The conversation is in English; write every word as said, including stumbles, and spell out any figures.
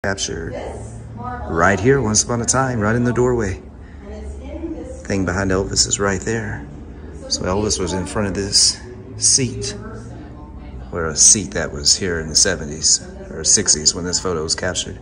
captured right here, once upon a time, right in the doorway. Thing behind Elvis is right there. So Elvis was in front of this seat, or a seat that was here in the seventies or sixties when this photo was captured.